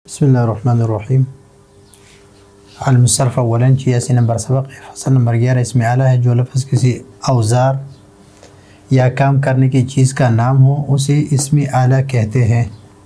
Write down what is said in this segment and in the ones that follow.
بسم اللہ الرحمن الرحیم۔ المصرف اولاً 86 نمبر سبق فصل نمبر 11 اسم اعلیٰ ہے۔ جو لفظ کسی اوزار یا کام کرنے کی چیز کا نام ہو اسے اسم اعلیٰ کہتے ہیں۔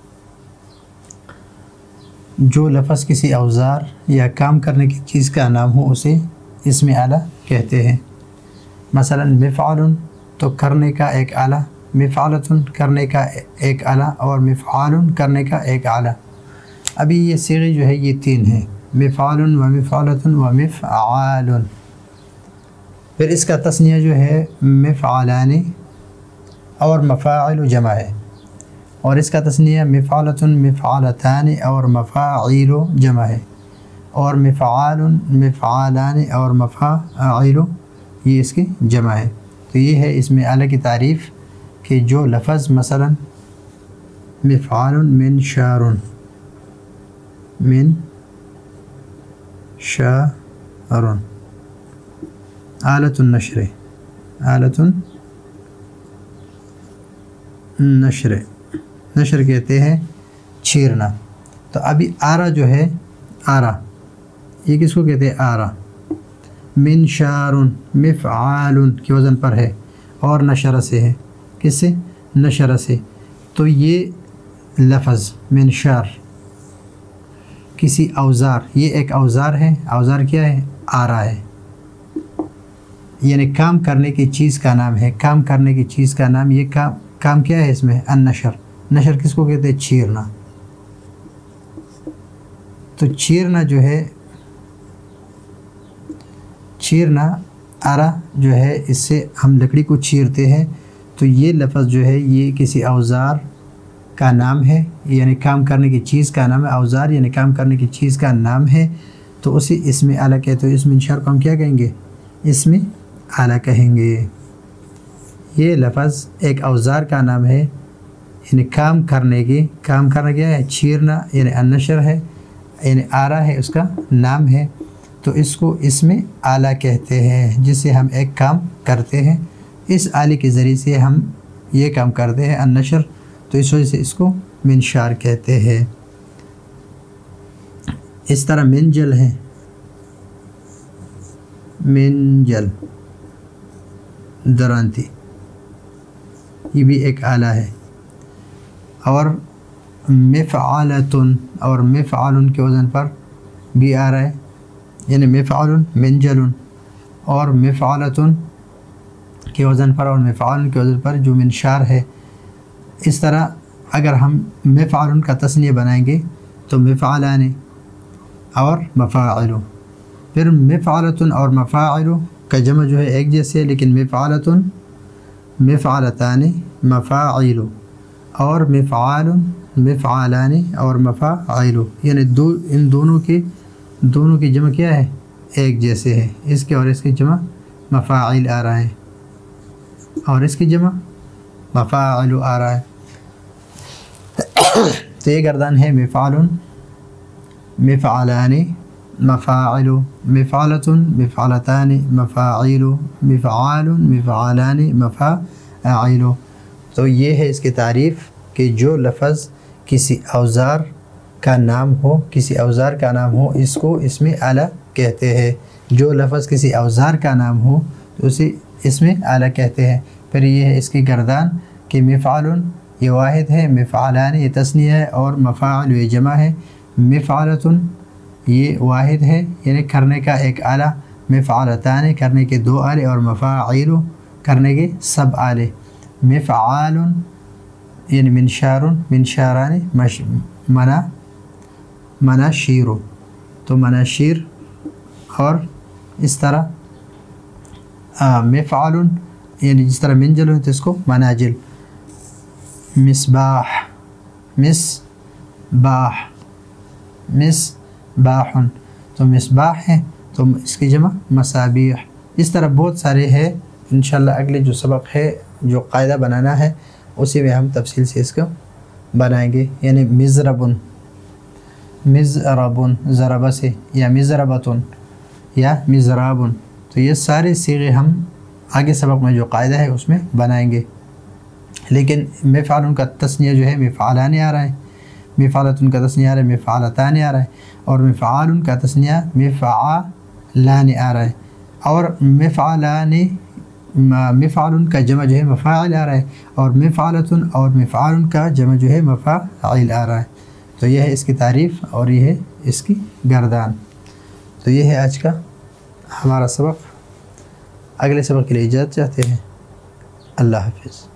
جو لفظ کسی اوزار یا کام کرنے کی چیز کا نام ہو اسے اسم اعلیٰ کہتے ہیں۔ مثلا مفعول تو کرنے کا ایک آلہ، مفعلۃ کرنے کا ایک آلہ، اور مفعال کرنے کا ایک آلہ۔ ابھی یہ صیغے جو ہے یہ تین ہیں، مفعال و مفعلۃ و مفعال۔ پھر اس کا تثنیہ جو ہے مفعلان اور مفاعل جمع ہے، اور اس کا تثنیہ مفعلۃ مفعلتان اور مفاعیل جمع ہے، اور مفعال مفعالان اور مفاعیل یہ اس کی جمع ہے۔ تو یہ ہے اسم اعلیٰ کی تعریف کہ جو لفظ مثلا مفعال من شار، من شار، آلۃ النشر، آلۃ النشر، نشر کہتے ہیں چھیرنا۔ تو ابھی آرا جو ہے، آرا یہ کس کو کہتے ہیں؟ آرا۔ من شار مفعال کے وزن پر ہے اور نشر سے ہے، کس سے؟ نشر سے۔ تو یہ لفظ من شار کسی اوزار، یہ ایک اوزار ہے۔ اوزار کیا ہے؟ آرا ہے، یعنی کام کرنے کی چیز کا نام ہے۔ کام کرنے کی چیز کا نام، یہ کام کیا ہے اس میں؟ النشر۔ نشر کس کو کہتے ہیں؟ چیرنا۔ تو چیرنا جو ہے، چیرنا آرا جو ہے، اس سے ہم لکڑی کو چیرتے ہیں۔ تو یہ لفظ جو ہے یہ کسی اوزار کا نام ہے، یعنی کام کرنے کی چیز کا نام ہے۔ اوزار یعنی کام کرنے کی چیز کا نام ہے، تو اسے اسم اعلیٰ کہتے ہیں۔ اسم انشار کو ہم کیا کہیں گے؟ اسم اعلیٰ کہیں گے۔ یہ لفظ ایک اوزار کا نام ہے، یعنی کام کرنے کیا ہے؟ چیرنا، یعنی النشر ہے، یعنی آرا ہے اس کا نام ہے۔ تو اس کو اسم اعلیٰ کہتے ہیں، جس سے ہم ایک کام کرتے ہیں، اس آلے کے ذریعے سے ہم یہ کام کرتے ہیں النشر، تو اس وجہ سے اس کو منشار کہتے ہیں۔ اس طرح منجل ہے، منجل درانتی، یہ بھی ایک آلہ ہے۔ اور مفعالۃ اور مفعال کے وزن پر بھی آ رہا ہے، یعنی مفعال منجل اور مفعالۃ کے وزن پر اور مفعال کے وزن پر جو منشار ہے۔ اس طرح اگر ہم مفعال کا تثنیہ بنائیں گے تو مفعلان اور مفاعل، پھر مفعلۃ اور مفاعل کا جمع جو ہے ایک جیسے، لیکن مفعلۃ مفعلتان مفاعل، اور مفعال مفعلان اور مفاعل، یعنی ان دونوں کی جمع کیا ہے؟ ایک جیسے ہے۔ اس کے اور اس کی جمع مفاعل آ رہا ہے، اور اس کی جمع مفاعل آ رہا ہے۔ تو یہ گردان ہے مفعال مفعلان مفاعل، مفعلۃ مفعلتان مفاعل، مفعال مفعلان مفاعل۔ تو یہ ہے اس کی تعریف کہ جو لفظ کسی اوزار کا نام ہو، کسی اوزار کا نام ہو، اس کو اسم اعلیٰ کہتے ہیں۔ جو لفظ کسی اوزار کا نام ہو تو اسے اسم اعلیٰ کہتے ہیں۔ پھر یہ ہے اس کی گردان کہ مفعال یہ واحد ہے، مفعلان یہ تثنیہ ہے، اور مفاعل یہ جمع ہے۔ مفعلۃ یہ واحد ہے، یعنی کرنے کا ایک آلہ، مفعلتان کرنے کے دو آلے، اور مفاعیل کرنے کے سب آلے۔ مفعال یعنی منشار، منشاران مناشیر، تو مناشیر، اور اس طرح مفعال یعنی جس طرح منجل ہو تو اس کو مناجل۔ مصباح، مصباح، مصباح، تو مصباح ہے تو اس کی جمع مصابیح۔ اس طرح بہت سارے ہیں، انشاءاللہ اگلے جو سبق ہے، جو قاعدہ بنانا ہے، اسی میں ہم تفصیل سے اس کو بنائیں گے۔ یعنی مضرب، مضرب ضرب سے، یا مضربۃ یا مضراب، تو یہ سارے صیغے ہم آگے سبق میں جو قاعدہ ہے اس میں بنائیں گے۔ لیکن مفعال کا تثنیہ جو ہے مفعلان آ رہا ہے، مفعلتن کا تسنیہ آ رہا ہے مفعلتان آ رہا ہے، اور مفعال کا تسنیہ مفعلان آ رہا ہے، اور مفعل کا جمع جو ہے مفاعل آ رہا ہے، اور مفعلتن اور مفعال کا جمع جو ہے مفاعل آ رہا ہے۔ تو یہ ہے اس کی تعریف اور یہ ہے اس کی گردان۔ تو یہ ہے آج کا ہمارا سبق۔ اگلے سبق کے لیے اجازت چاہتے ہیں۔ اللہ حافظ۔